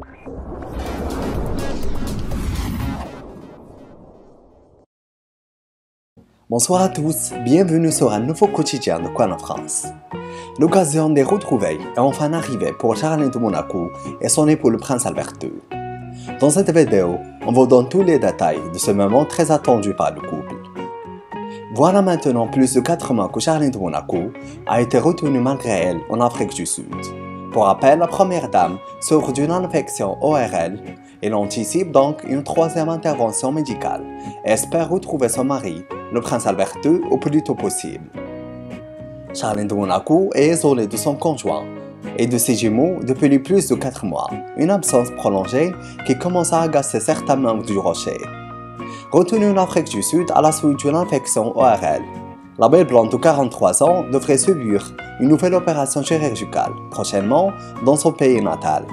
Bonsoir à tous, bienvenue sur un nouveau quotidien de Coin en France. L'occasion des retrouvailles est enfin arrivée pour Charlène de Monaco et son époux le prince Albert II. Dans cette vidéo, on vous donne tous les détails de ce moment très attendu par le couple. Voilà maintenant plus de 4 mois que Charlène de Monaco a été retenue malgré elle en Afrique du Sud. Pour rappel, la première dame souffre d'une infection ORL. Elle anticipe donc une troisième intervention médicale et espère retrouver son mari, le prince Albert II, au plus tôt possible. Charlène de Monaco est isolée de son conjoint et de ses jumeaux depuis plus de 4 mois, une absence prolongée qui commence à agacer certains membres du Rocher. Retenue en Afrique du Sud à la suite d'une infection ORL, la belle blonde de 43 ans devrait subir une nouvelle opération chirurgicale prochainement dans son pays natal.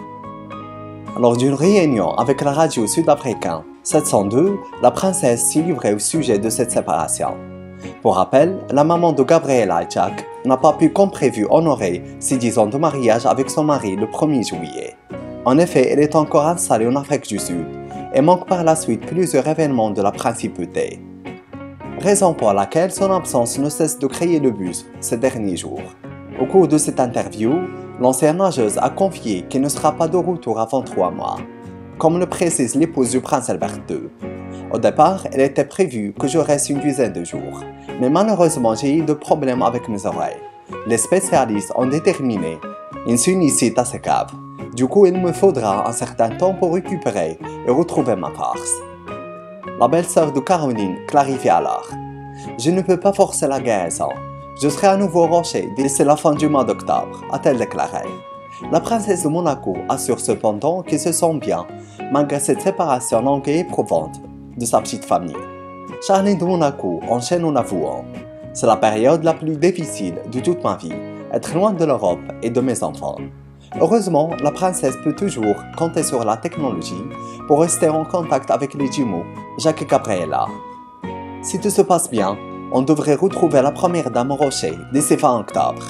Lors d'une réunion avec la radio sud-africaine 702, la princesse s'est livrée au sujet de cette séparation. Pour rappel, la maman de Gabriela et Jack n'a pas pu comme prévu honorer ses 10 ans de mariage avec son mari le 1er juillet. En effet, elle est encore installée en Afrique du Sud et manque par la suite plusieurs événements de la principauté. Raison pour laquelle son absence ne cesse de créer le buzz ces derniers jours. Au cours de cette interview, l'ancienne nageuse a confié qu'elle ne sera pas de retour avant 3 mois, comme le précise l'épouse du prince Albert II. Au départ, elle était prévue que je reste une dizaine de jours, mais malheureusement j'ai eu des problèmes avec mes oreilles. Les spécialistes ont déterminé une sinusite assez grave. Du coup, il me faudra un certain temps pour récupérer et retrouver ma force. La belle-sœur de Caroline clarifie alors. Je ne peux pas forcer la guérison. Je serai à nouveau au Rocher d'ici la fin du mois d'octobre, a-t-elle déclaré. La princesse de Monaco assure cependant qu'elle se sent bien, malgré cette séparation longue et éprouvante de sa petite famille. Charlène de Monaco enchaîne en avouant « C'est la période la plus difficile de toute ma vie, être loin de l'Europe et de mes enfants. » Heureusement, la princesse peut toujours compter sur la technologie pour rester en contact avec les jumeaux, Jacques et Gabriela. Si tout se passe bien, on devrait retrouver la première dame au Rocher d'ici fin octobre.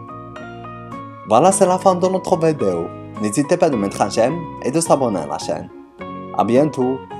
Voilà, c'est la fin de notre vidéo. N'hésitez pas de mettre un j'aime et de s'abonner à la chaîne. À bientôt!